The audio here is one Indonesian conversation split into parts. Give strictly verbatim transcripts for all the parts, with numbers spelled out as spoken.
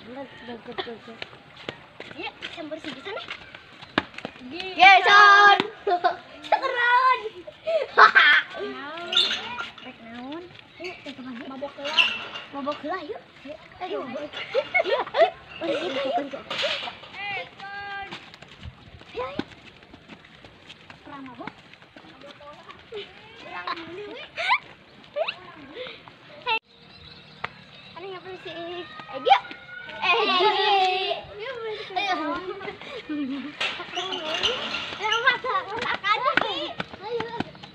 Ya, yang bersih di sana. Yeson. Keren. Haha. Rek naon? Yuk, kita mandi. Mabok heula. Mabok heula yuk. Ayo. Yuk. Ini bukan kok. Eh, kon. Ya. Perang mabok. Perang dulu. Hei. Ano nga pala si Egyo? Eh. Ayo. Ayo masak, masak aja sih. Ayo.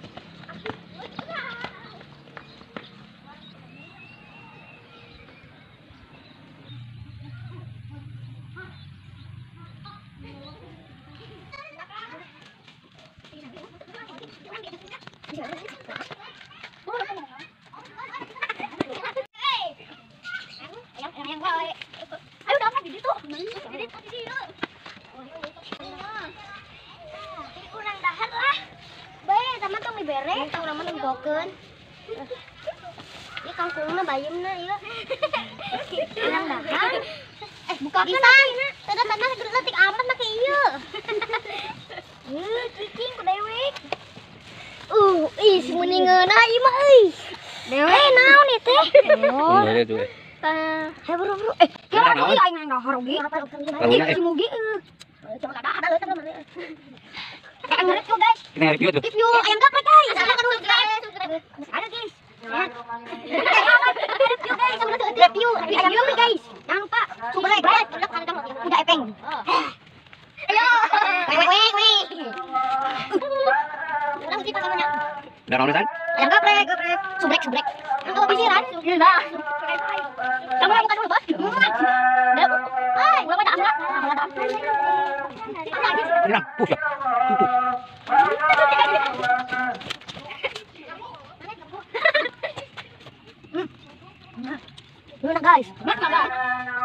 Bere, tang lama nunggokeun. Ieu kangkungna bayemna ieu. Urang dahar. Eh, bukakeun atuh. Tanda tanah leutik amat make ieu. Heuh, cicing ku dewek. Uh, ih si muningeuna ieu mah euy. Dewek naon ieu teh? Oh. Tah, he buru-buru. Eh, kira deui aing nang dahar oge. Si mugi euy. Coba kada ada leutik mana. Eh, ngerit yo guys. Ini review tuh. Review ayam geprek guys. Ada kan guys. Ada guys. Review guys. Review ayam geprek guys. Jangan lupa subrek. Udah epeng. Ayo. Weh weh weh. Orang kita namanya. Udah mau desain? Ayam geprek, geprek. Subrek, subrek. Kamu bisiran? Enggak. Kamu bukan dulu, Bos. Hai, ulang ada amla. Ada amla. Ini lah, push lah. Dulu na guys. Mak na guys.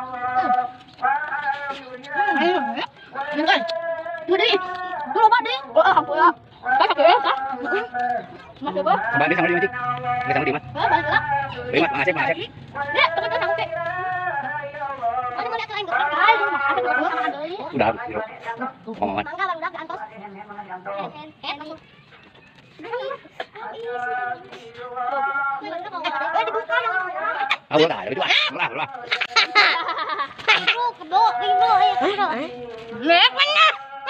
Ayo. Ini guys. Dulu deh. Dulu ba deh. Oh, aku ya. Kak kak ya, Kak. Mas coba. Kembali sama dia, Cik. Ini sama dia, Mas. Oh, balik lah. Terima kasih, Mas. Ya, teman teman sampai. Mana mau lihat lain gak? Hai, lu ada dua dua sama deui. Udah habis, Bro. Ngomongan. Mangga bang udah antos. Eh, masuk. Eh, dibuka dong. Ah, udah, udah, udah. Udah, udah. Bro, kebo, bro, ayo, bro. Lek mana?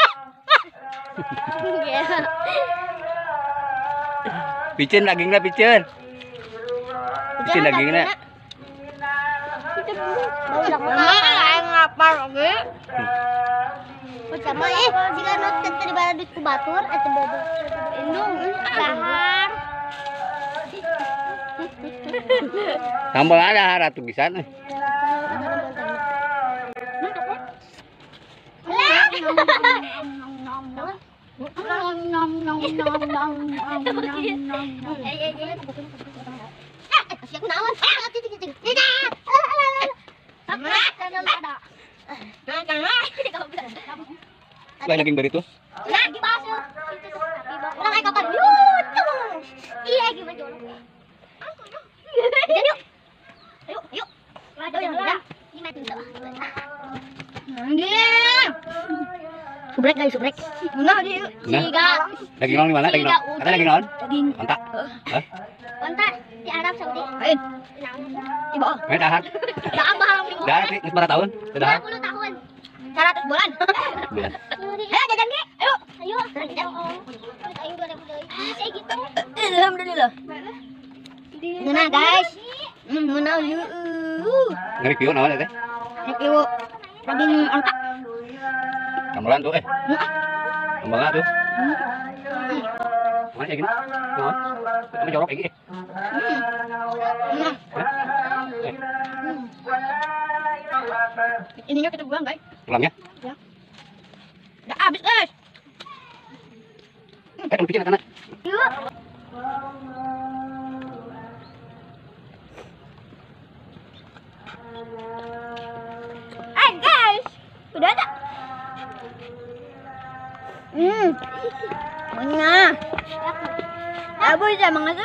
Picen dagingnya, picen. Picen dagingnya. Aing lapar oge. Pertama eh jika not tadi bala duit ku batur eta bobo. Indung dahar. Sambal ada ratu pisan. Siap naon? Lain daging beri tuh. Nah, dibasuh. Ulang aja kapan? Yuk. Iya, gimana jorok. Jadi yuk. Ayo, yuk. Ayo, ya. Gimana tuh? Nggih. Subrek guys, subrek. Nah, di tiga. Daging non di mana? Daging non. Ada daging non? Daging. Onta. Hah? Onta di Arab Saudi. Ain. Ibu. Main dahar. Dah ambah di. Dahar sih, berapa tahun? Dahar. dua puluh tahun. seratus bulan. Bulan. Ayo jajan ge. Ayo. Ayo. Aing dua ribu deui. Bisa gitu. Alhamdulillah. Ngeunah guys. Hmm, ngeunah yuk. Nge-review naon teh? Review daging ontak. Sambalan tuh eh. Sambalan tuh. Mana kayak gini? Naon? Kamu jorok kayak gini. Ininya kita buang guys. Pulangnya? Ya. Udah habis guys. Eh, kamu bikin anak. Yuk. Eh guys, udah ada. Hmm. Mana? Abu bisa mengasup.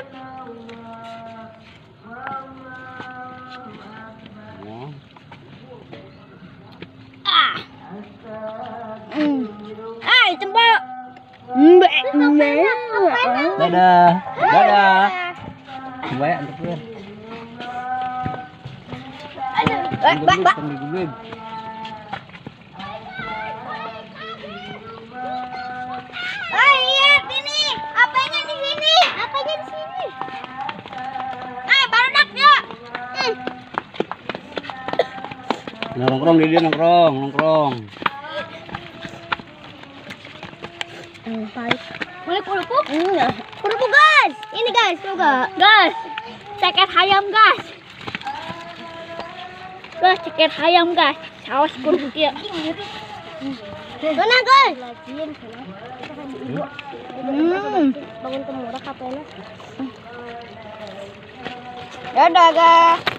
Dadah. Dadah. Baik untuk gue. Eh, bak, bak. Oh iya, ini apanya di sini? Apanya di sini? Ah, baru nak yuk. Nongkrong di dia nongkrong, nongkrong. Boleh kerupuk? Iya. Kerupuk guys. Ini guys, juga. Guys, ceket ayam guys. Guys, ceket ayam guys. Saus kerupuk ya. Mana guys? Hmm. Bangun temurah kapena. Dadah guys.